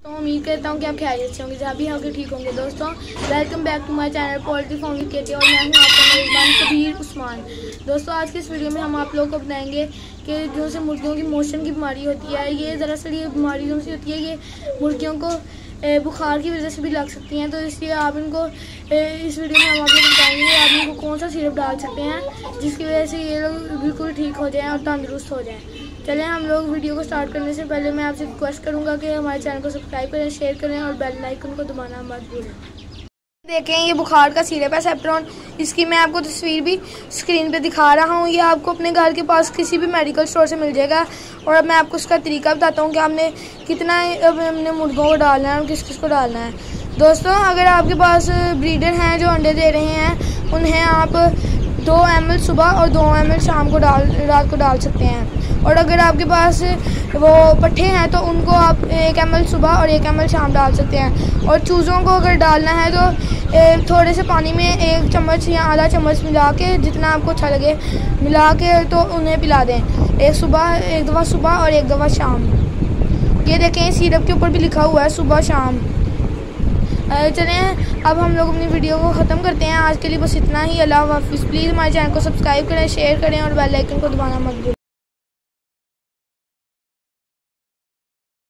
तो उम्मीद करता हूँ कि आप खैरियत से होंगे, जहाँ भी होंगे ठीक होंगे। दोस्तों welcome back to my channel poultry farming KT और मैं हूँ आपका मेज़बान कबीर उस्मान। दोस्तों आज के इस वीडियो में हम आप लोगों को बताएंगे कि जो से मुर्गियों की मोशन की बीमारी होती है, ये दरअसल ये बीमारी जो सी होती है ये मुर्गियों को बुखार की वजह से भी लग सकती हैं। तो इसलिए आप इनको इस वीडियो में हम आप लोग बताएंगे आप इनको कौन सा सिरप डाल सकते हैं जिसकी वजह से ये लोग बिल्कुल ठीक हो जाएं और तंदुरुस्त हो जाएं। चलें हम लोग वीडियो को स्टार्ट करने से पहले मैं आपसे रिक्वेस्ट करूंगा कि हमारे चैनल को सब्सक्राइब करें, शेयर करें और बेल आइकन को दबाना मत भूलें। देखें ये बुखार का सिरप है सेफ्ट्रॉन, इसकी मैं आपको तस्वीर भी स्क्रीन पे दिखा रहा हूँ। ये आपको अपने घर के पास किसी भी मेडिकल स्टोर से मिल जाएगा। और अब मैं आपको इसका तरीका बताता हूँ कि आपने कितना अब हमने मुर्गों को डालना है और किस किस को डालना है। दोस्तों अगर आपके पास ब्रीडर हैं जो अंडे दे रहे हैं, उन्हें आप 2 ml सुबह और 2 ml शाम को रात को डाल सकते हैं। और अगर आपके पास वो पट्ठे हैं तो उनको आप 1 ml सुबह और 1 ml शाम डाल सकते हैं। और चूज़ों को अगर डालना है तो थोड़े से पानी में 1 चम्मच या आधा चम्मच मिला के, जितना आपको अच्छा लगे मिला के, तो उन्हें पिला दें। एक दफ़ा सुबह और एक दफ़ा शाम। ये देखें सिरप के ऊपर भी लिखा हुआ है सुबह शाम। चलें अब हम लोग अपनी वीडियो को ख़त्म करते हैं। आज के लिए बस इतना ही। अल्लाह हाफ़िज़। प्लीज़ हमारे चैनल को सब्सक्राइब करें, शेयर करें और बेल आइकन को दबाना मत भूलें।